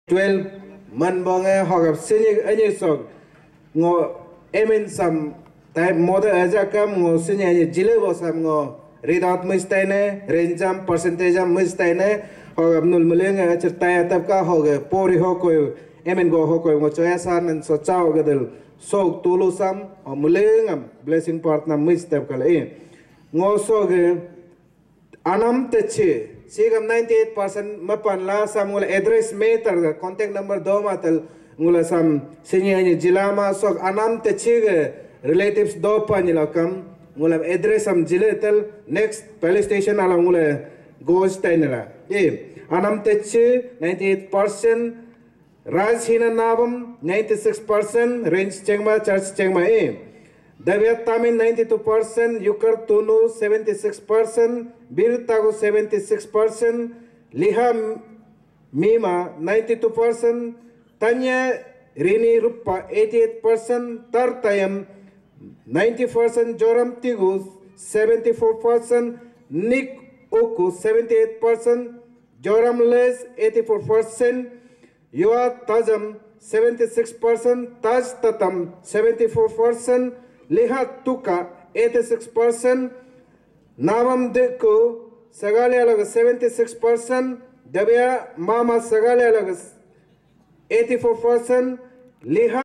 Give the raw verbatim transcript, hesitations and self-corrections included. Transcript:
twelve man bonga hogap senior any song ngo emin sam type mother aja kam ngo senior jile bosam ngo readout mistane range percentage mistane hogap nul mulenga certai tap ka hoga pori hoko emin go hoko ngo choya san and so chao gadel so tulu sam o mulengam blessing partner mistap kala e ngo so ge anam teche sigam ninety-eight percent mapan la sam ngula address meter contact number do matal ngula sam senior jilama sok anam te chige relatives do panila kam ngula address sam jiletal next police station ala ngula goes tainala e anam te che ninety-eight percent raj hina navam ninety-six percent range chengma church chengma e Davyat Tamin ninety-two percent, Yukar Tunu seventy-six percent, Bir Tagu seventy-six percent, Liha Mima ninety-two percent, Tanya Rini Rupa eighty-eight percent, Tartayam ninety percent, Joram Tigus seventy-four percent, Nik Uku seventy-eight percent, Joram Les eighty-four percent, Yua Tajam seventy-six percent, Taj Tatam seventy-four percent, Lihat Tuka eighty-six percent, Navam Deku Sagale alag seventy-six percent, Dabya Mama Sagale alag eighty-four percent, Lihat